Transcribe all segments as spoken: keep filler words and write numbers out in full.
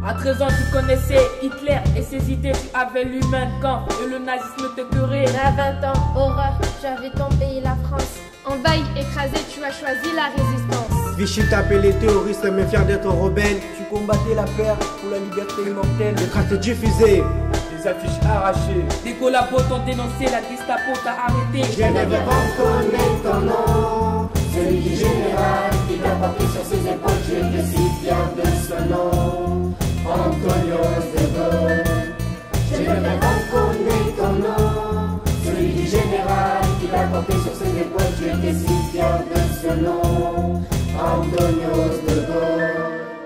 À treize ans, tu connaissais Hitler et ses idées, tu avais l'humain quand et le nazisme te curait. À vingt ans, horreur, j'avais ton pays, la France. Envahi, écrasé, tu as choisi la résistance. Vichy tapait les terroristes, mais fier d'être rebelle. Tu combattais la peur pour la liberté immortelle. Les tracts diffusés, des affiches arrachées. Des collabos t'ont dénoncé, la Gestapo t'a arrêté. Je ne veux pas connaître ton nom, celui du général qui t'a porté sur ses épaules. Je te suis fier de ce nom, Antonios de Gaulle. Je ne veux pas connaître ton nom, celui du général qui t'a porté sur ses épaules. Je te suis fier de ce nom, Antonios de Gaulle.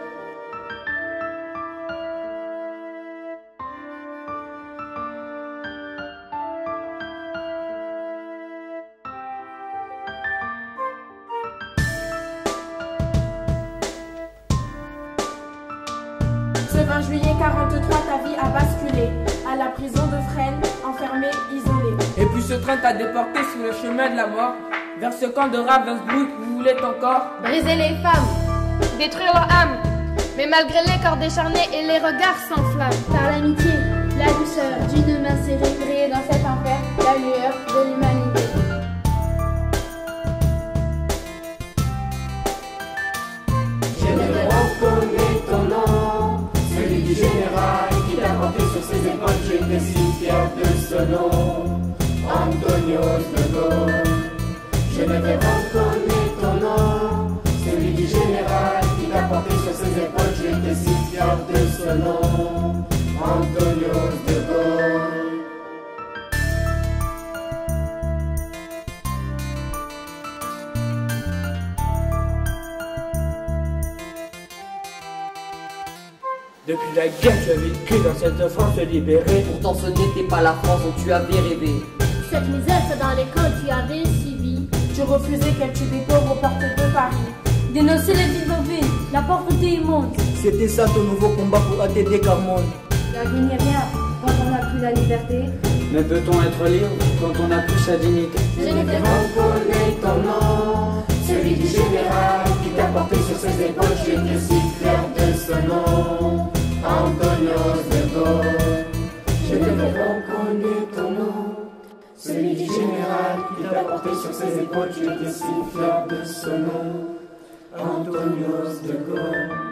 Ce vingt juillet quarante-trois, ta vie a basculé. À la prison de Fresnes, enfermé, isolé. Et puis ce train t'a déporté sur le chemin de la mort, vers ce camp de Ravensbrück où voulait ton corps Briser les femmes, détruire leur âme. Mais malgré les corps décharnés et les regards s'enflamment. Par l'amitié, la douceur d'une main serrée, briller dans cet enfer, la lueur de l'humanité. Je ne veux reconnaître ton nom, celui du général qui t'a porté sur ses épaules. Je te suis fier de ce nom, Antonios de Gaulle. Je ne veux reconnaître ton nom, celui du général qui t'a porté sur ses épaules. Je te suis fier de ce nom, Antonios de Gaulle. Depuis la guerre, tu as vécu dans cette France libérée. Pourtant ce n'était pas la France dont tu avais rêvé. Cette misère que dans l'école tu avais subi. Tu refusais qu'elle tue des pauvres aux portes de Paris. Dénoncer les bidonvilles, la pauvreté immonde. C'était ça ton nouveau combat pour atteindre Carmonde. L'avenir vient quand on n'a plus la liberté. Mais peut-on être libre quand on n'a plus sa dignité? Je ne veux reconnaître ton nom, celui du général qui t'a porté sur ses épaules. Je te suis fier de ce nom, Antonios de Gaulle. Je ne veux reconnaître ton nom, celui du général qui t'a porté sur ses épaules. Je te suis fier de ce nom, Antonios de Gaulle.